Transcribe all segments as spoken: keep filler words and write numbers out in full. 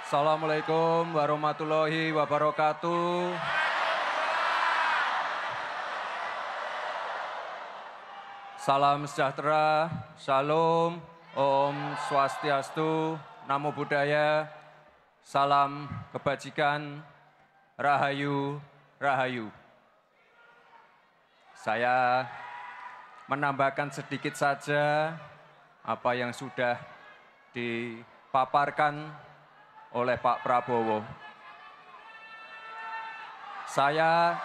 Assalamualaikum warahmatullahi wabarakatuh. Salam sejahtera, Shalom, Om Swastiastu, Namo Buddhaya, salam kebajikan, Rahayu, Rahayu. Saya menambahkan sedikit saja apa yang sudah dipaparkan oleh Pak Prabowo. Saya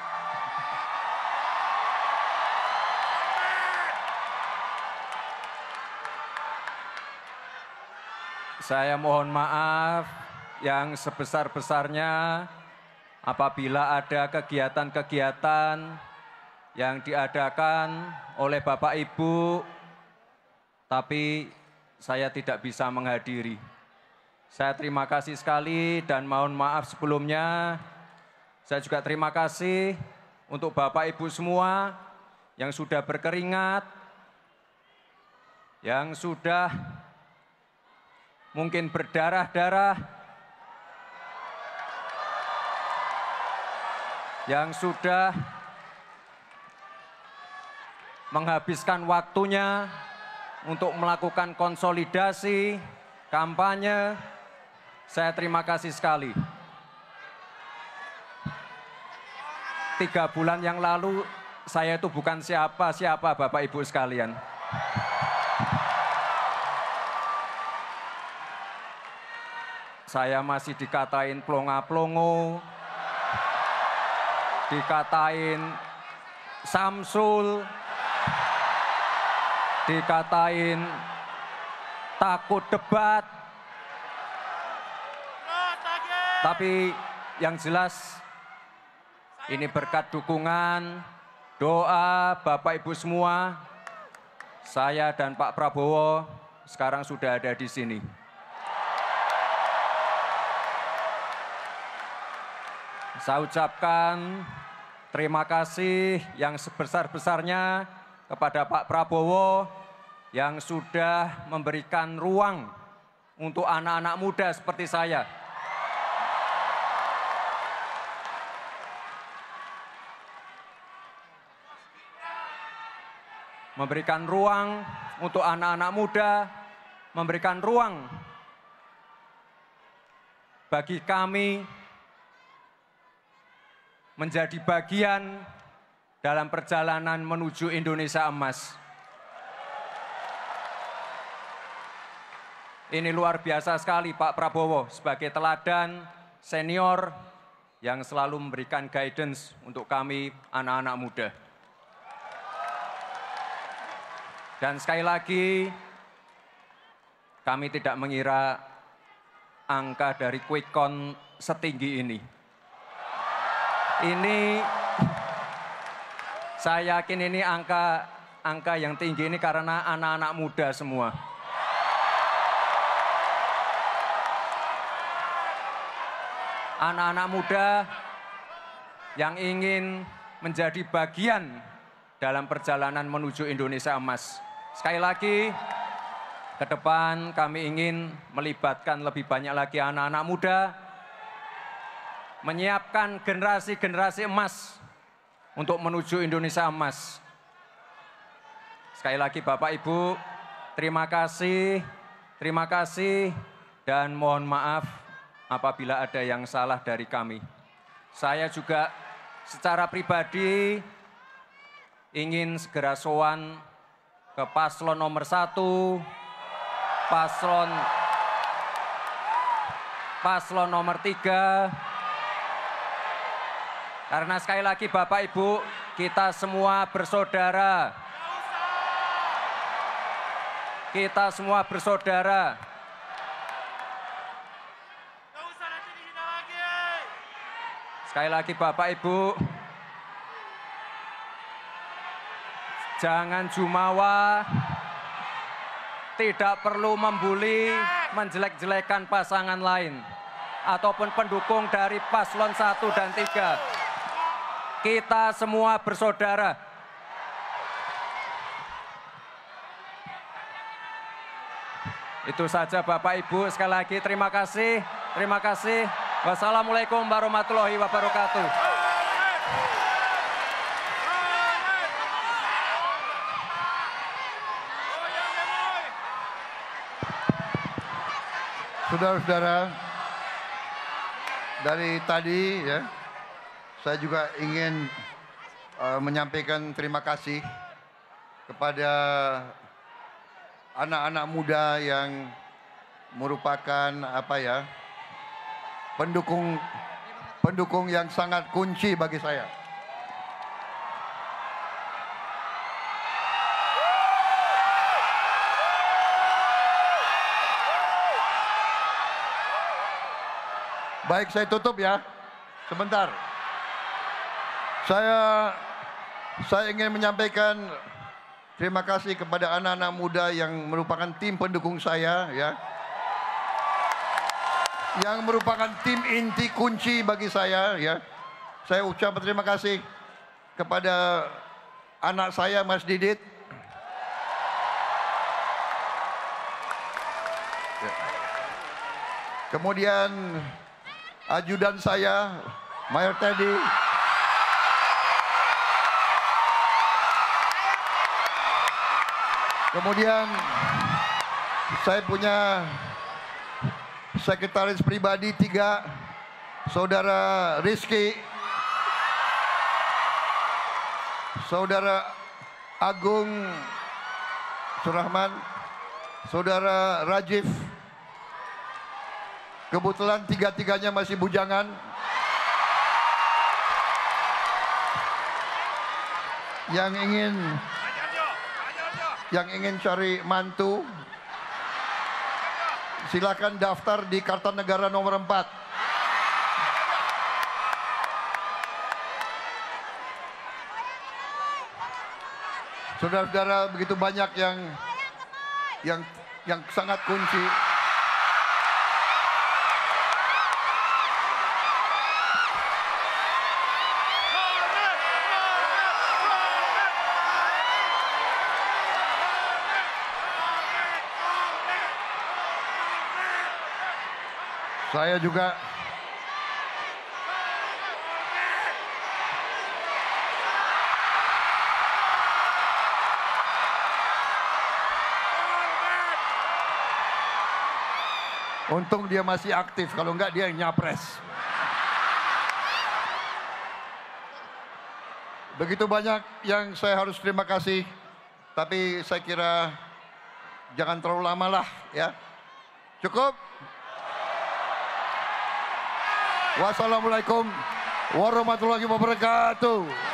Saya mohon maaf yang sebesar-besarnya apabila ada kegiatan-kegiatan yang diadakan oleh Bapak Ibu, tapi saya tidak bisa menghadiri. Saya terima kasih sekali dan mohon maaf sebelumnya. Saya juga terima kasih untuk Bapak Ibu semua yang sudah berkeringat, yang sudah mungkin berdarah-darah, yang sudah menghabiskan waktunya untuk melakukan konsolidasi, kampanye. Saya terima kasih sekali. Tiga bulan yang lalu, saya itu bukan siapa-siapa Bapak Ibu sekalian. Saya masih dikatain plonga-plongo, dikatain Samsul, dikatain takut debat. Tapi yang jelas ini berkat dukungan, doa Bapak Ibu semua, saya dan Pak Prabowo sekarang sudah ada di sini. Saya ucapkan terima kasih yang sebesar-besarnya kepada Pak Prabowo yang sudah memberikan ruang untuk anak-anak muda seperti saya. Memberikan ruang untuk anak-anak muda, memberikan ruang bagi kami menjadi bagian dalam perjalanan menuju Indonesia Emas. Ini luar biasa sekali Pak Prabowo sebagai teladan senior yang selalu memberikan guidance untuk kami anak-anak muda. Dan sekali lagi, kami tidak mengira angka dari quick count setinggi ini. Ini, saya yakin ini angka angka yang tinggi ini karena anak-anak muda semua. Anak-anak muda yang ingin menjadi bagian dalam perjalanan menuju Indonesia Emas. Sekali lagi, ke depan kami ingin melibatkan lebih banyak lagi anak-anak muda, menyiapkan generasi-generasi emas untuk menuju Indonesia Emas. Sekali lagi Bapak Ibu, terima kasih, terima kasih, dan mohon maaf apabila ada yang salah dari kami. Saya juga secara pribadi ingin segera sowan ke paslon nomor satu, paslon, paslon nomor tiga, karena sekali lagi Bapak Ibu, kita semua bersaudara. Kita semua bersaudara. Sekali lagi Bapak Ibu, jangan jumawa, tidak perlu membuli, menjelek-jelekan pasangan lain, ataupun pendukung dari paslon satu dan tiga. Kita semua bersaudara. Itu saja Bapak Ibu, sekali lagi terima kasih. Terima kasih. Wassalamualaikum warahmatullahi wabarakatuh. Saudara-saudara, dari tadi ya, saya juga ingin uh, menyampaikan terima kasih kepada anak-anak muda yang merupakan apa ya, pendukung pendukung yang sangat kunci bagi saya. Baik, saya tutup ya. Sebentar. Saya saya ingin menyampaikan terima kasih kepada anak-anak muda yang merupakan tim pendukung saya ya. Yang merupakan tim inti kunci bagi saya ya. Saya ucap terima kasih kepada anak saya Mas Didit. Ya. Kemudian ajudan saya, Mayor Teddy. Kemudian saya punya sekretaris pribadi tiga, Saudara Rizky, Saudara Agung Surahman, Saudara Rajif. Kebetulan tiga-tiganya masih bujangan. Yang ingin yang ingin cari mantu, silakan daftar di Kartanegara nomor empat. Saudara-saudara, begitu banyak yang yang yang sangat kunci. Saya juga untung dia masih aktif, kalau enggak dia nyapres. Begitu banyak yang saya harus terima kasih, tapi saya kira jangan terlalu lama lah ya. Cukup? Wassalamualaikum warahmatullahi wabarakatuh.